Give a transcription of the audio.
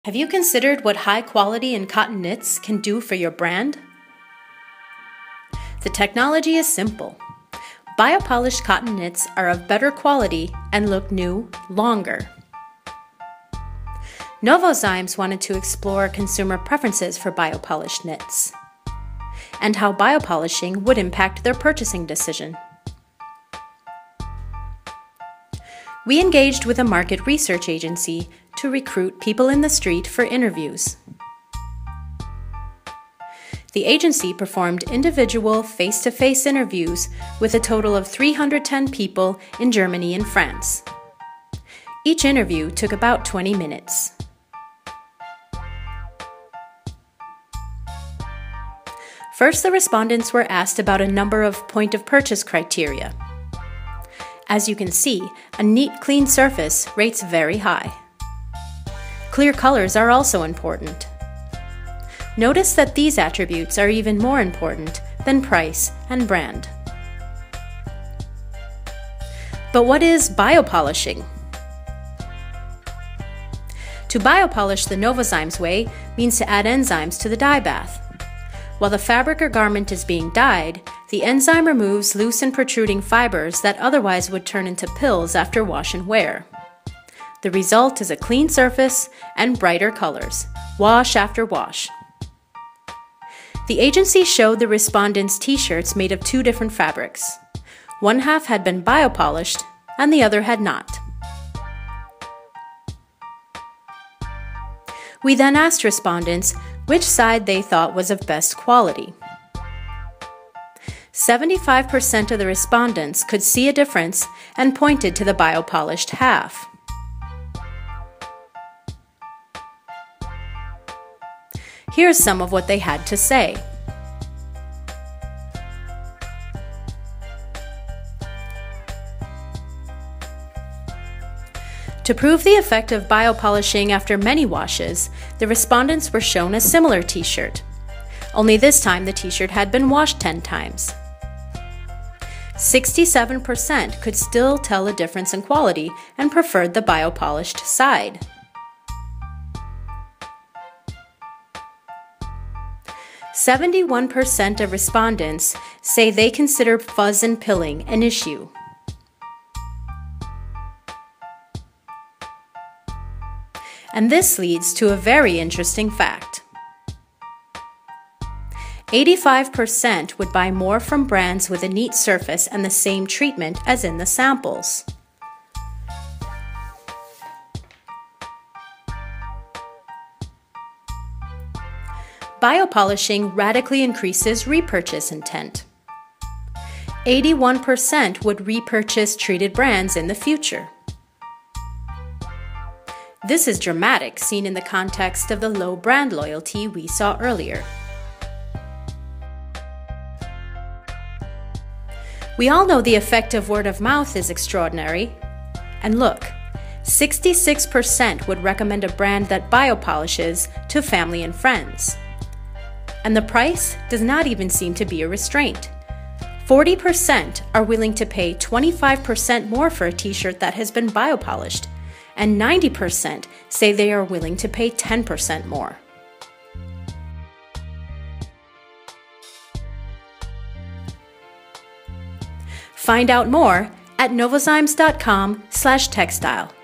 Have you considered what high quality in cotton knits can do for your brand? The technology is simple. Biopolished cotton knits are of better quality and look new longer. Novozymes wanted to explore consumer preferences for biopolished knits and how biopolishing would impact their purchasing decision. We engaged with a market research agency to recruit people in the street for interviews. The agency performed individual face-to-face interviews with a total of 310 people in Germany and France. Each interview took about 20 minutes. First, the respondents were asked about a number of point-of-purchase criteria. As you can see, a neat, clean surface rates very high. Clear colors are also important. Notice that these attributes are even more important than price and brand. But what is biopolishing? To biopolish the Novozymes way means to add enzymes to the dye bath. While the fabric or garment is being dyed, the enzyme removes loose and protruding fibers that otherwise would turn into pills after wash and wear. The result is a clean surface and brighter colors, wash after wash. The agency showed the respondents t-shirts made of two different fabrics. One half had been biopolished and the other had not. We then asked respondents which side they thought was of best quality. 75% of the respondents could see a difference and pointed to the biopolished half. Here's some of what they had to say. To prove the effect of biopolishing after many washes, the respondents were shown a similar t-shirt. Only this time the t-shirt had been washed 10 times. 67% could still tell a difference in quality and preferred the biopolished side. 71% of respondents say they consider fuzz and pilling an issue. And this leads to a very interesting fact. 85% would buy more from brands with a neat surface and the same treatment as in the samples. Biopolishing radically increases repurchase intent. 81% would repurchase treated brands in the future. This is dramatic, seen in the context of the low brand loyalty we saw earlier. We all know the effect of word of mouth is extraordinary. And look, 66% would recommend a brand that biopolishes to family and friends. And the price does not even seem to be a restraint. 40% are willing to pay 25% more for a t-shirt that has been biopolished, and 90% say they are willing to pay 10% more. Find out more at novozymes.com/textile.